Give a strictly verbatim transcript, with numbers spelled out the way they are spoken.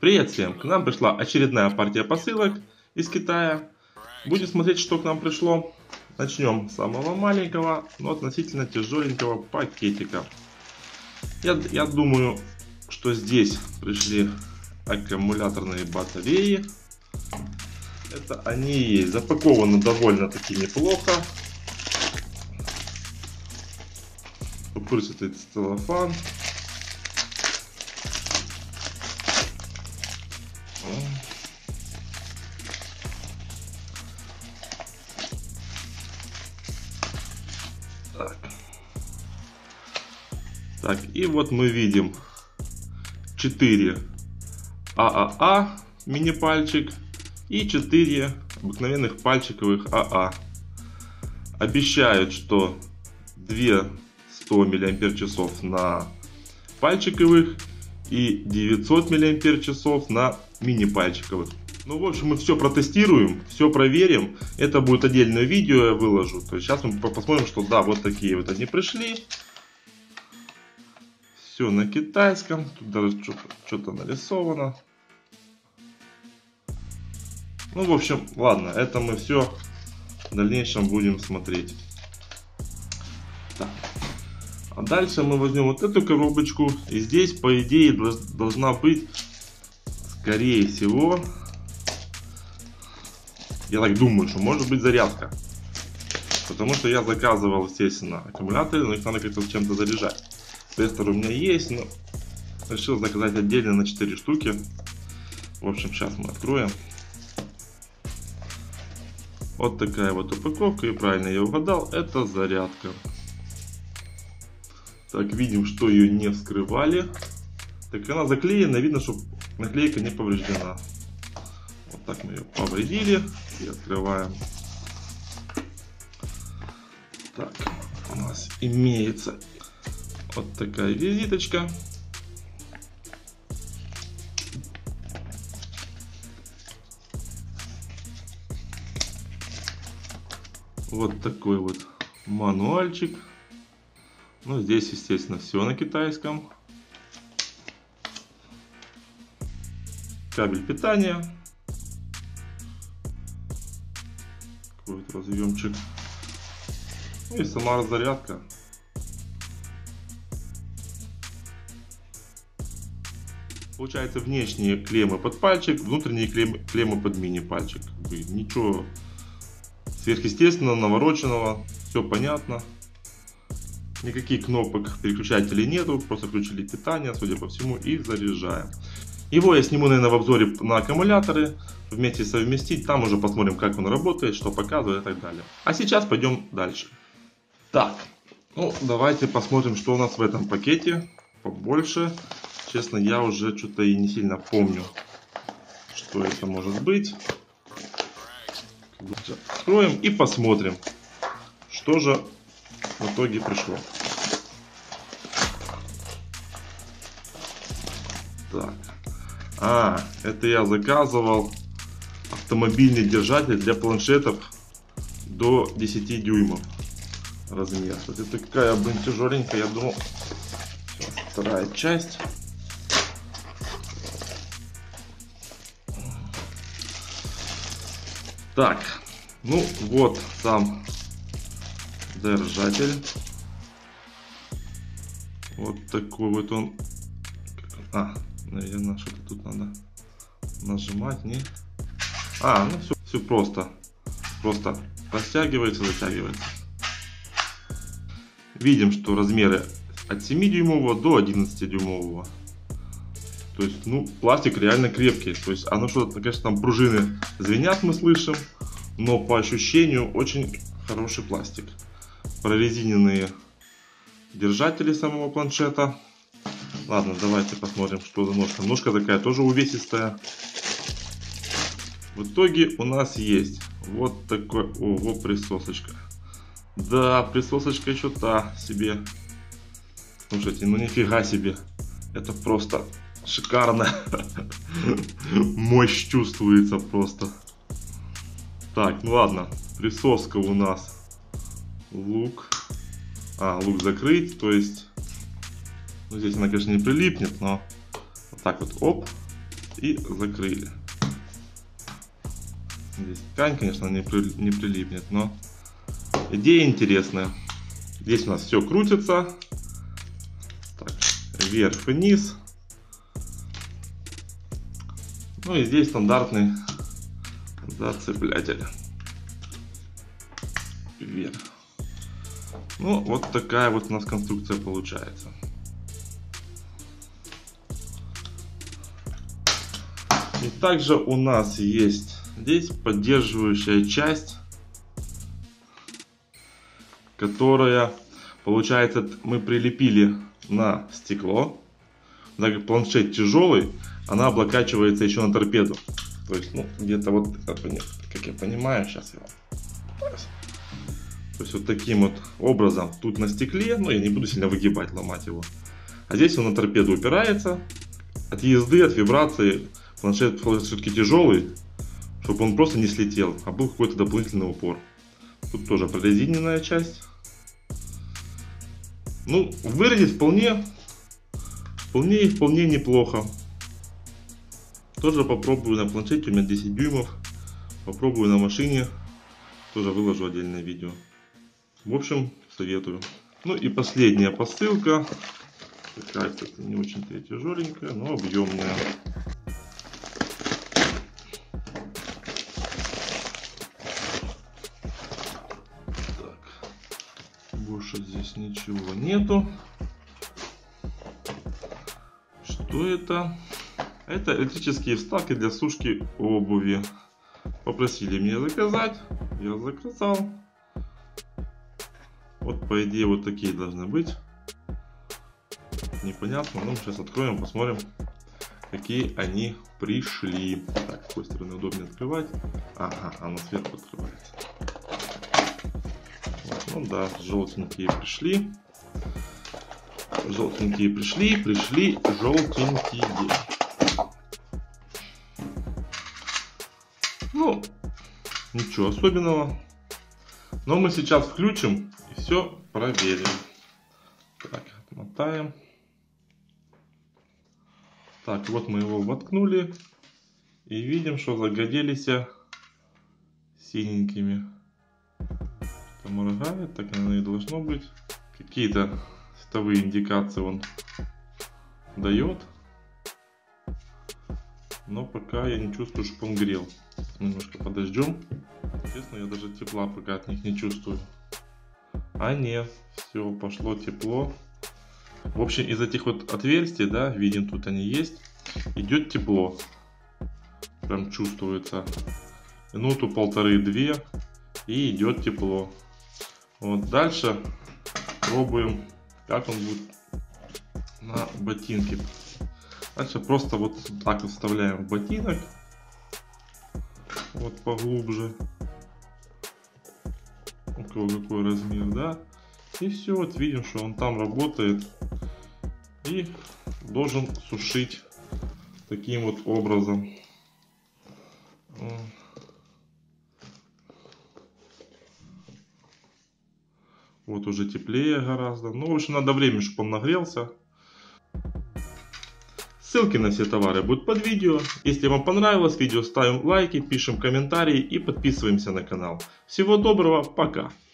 Привет всем! К нам пришла очередная партия посылок из Китая. Будем смотреть, что к нам пришло. Начнем с самого маленького, но относительно тяжеленького пакетика. Я, я думаю, что здесь пришли аккумуляторные батареи. Это они и есть. Запаковано довольно-таки неплохо. Пупырчатый целлофан. Так. Так, и вот мы видим четыре ААА мини-пальчик и четыре обыкновенных пальчиковых АА. Обещают, что две сто миллиампер-часов на пальчиковых и девятьсот миллиампер-часов на мини-пальчиковых. Ну, в общем, мы все протестируем, все проверим. Это будет отдельное видео, я выложу. То есть сейчас мы посмотрим, что да, вот такие вот они пришли. Все на китайском. Тут даже что-то нарисовано. Ну, в общем, ладно, это мы все в дальнейшем будем смотреть. Так. А дальше мы возьмем вот эту коробочку. И здесь, по идее, должна быть, скорее всего, я так думаю, что может быть зарядка. Потому что я заказывал, естественно, аккумуляторы, но их надо как-то чем-то заряжать. Тестер у меня есть, но решил заказать отдельно на четыре штуки. В общем, сейчас мы откроем. Вот такая вот упаковка, и правильно я угадал, это зарядка. Так, видим, что ее не вскрывали. Так, она заклеена, видно, что наклейка не повреждена. Вот так мы ее повредили и открываем. Так, у нас имеется вот такая визиточка. Вот такой вот мануальчик. Ну, здесь, естественно, все на китайском. Кабель питания. Какой-то разъемчик. Ну и сама разрядка. Получается, внешние клеммы под пальчик, внутренние клеммы, клеммы под мини-пальчик. Ничего сверхъестественного, навороченного. Все понятно. Никаких кнопок переключателей нету. Просто включили питание, судя по всему, и заряжаем. Его я сниму, наверное, в обзоре на аккумуляторы. Вместе совместить. Там уже посмотрим, как он работает, что показывает и так далее. А сейчас пойдем дальше. Так. Ну, давайте посмотрим, что у нас в этом пакете. Побольше. Честно, я уже что-то и не сильно помню, что это может быть. Откроем и посмотрим, что же в итоге пришло. Так. А, это я заказывал автомобильный держатель для планшетов до десяти дюймов размер. Это такая, блин, тяжеленькая, я думал. Сейчас, вторая часть. Так, ну вот сам держатель. Вот такой вот он. А, наверное, что-то тут надо нажимать, не? А, ну все, все просто. Просто растягивается, затягивается. Видим, что размеры от семи дюймового до одиннадцати дюймового. То есть, ну, пластик реально крепкий. То есть, оно что-то, конечно, там пружины звенят, мы слышим. Но по ощущению очень хороший пластик. Прорезиненные держатели самого планшета. Ладно, давайте посмотрим, что за ножка. Ножка такая тоже увесистая. В итоге у нас есть вот такой, ого, присосочка. Да, присосочка еще та себе. Слушайте, ну нифига себе. Это просто шикарно. Мощь чувствуется просто. Так, ну ладно. Присоска у нас лук. А, лук закрыть, то есть... Ну, здесь она, конечно, не прилипнет, но... Вот так вот, оп. и закрыли. Здесь ткань, конечно, не, при, не прилипнет, но идея интересная. Здесь у нас все крутится. Так, вверх и вниз. Ну и здесь стандартный зацеплятель. Вверх. Ну, вот такая вот у нас конструкция получается. И также у нас есть здесь поддерживающая часть, которая, получается, мы прилепили на стекло. Так как планшет тяжелый, она облокачивается еще на торпеду. То есть, ну, где-то вот, как я понимаю, сейчас я вам... То есть, вот таким вот образом тут на стекле, но я не буду сильно выгибать, ломать его. А здесь он на торпеду упирается. От езды, от вибрации планшет все-таки тяжелый, чтобы он просто не слетел, а был какой-то дополнительный упор. Тут тоже прорезиненная часть. Ну, выглядит вполне, вполне, вполне неплохо. Тоже попробую на планшете, у меня десять дюймов. Попробую на машине. Тоже выложу отдельное видео. В общем, советую. Ну и последняя посылка. Такая, кстати, не очень-то и тяжеленькая, но объемная. Так. Больше здесь ничего нету. Что это? Это электрические вставки для сушки обуви. Попросили меня заказать. Я заказал. Вот, по идее, вот такие должны быть. Непонятно. Ну, сейчас откроем, посмотрим, какие они пришли. Так, с какой стороны удобнее открывать? Ага, она сверху открывается. Вот, ну да, желтенькие пришли. Желтенькие пришли, пришли желтенькие. Ну, ничего особенного. Но мы сейчас включим и все проверим. Так, отмотаем. Так, вот мы его воткнули. И видим, что загорелись синенькими. Что моргает, так оно и должно быть. Какие-то световые индикации он дает. Но пока я не чувствую, что он грел. Немножко подождем. Честно, я даже тепла пока от них не чувствую. А нет, все, пошло тепло. В общем, из этих вот отверстий, да, видим, тут они есть, идет тепло. Прям чувствуется. Минуту, полторы-две, и идет тепло. Вот дальше пробуем, как он будет на ботинке. Дальше просто вот так вот вставляем в ботинок. Вот поглубже. У кого какой размер, да. И все, вот видим, что он там работает. И должен сушить таким вот образом. Вот уже теплее гораздо. Ну, в общем, надо время, чтобы он нагрелся. Ссылки на все товары будут под видео. Если вам понравилось видео, ставим лайки, пишем комментарии и подписываемся на канал. Всего доброго, пока!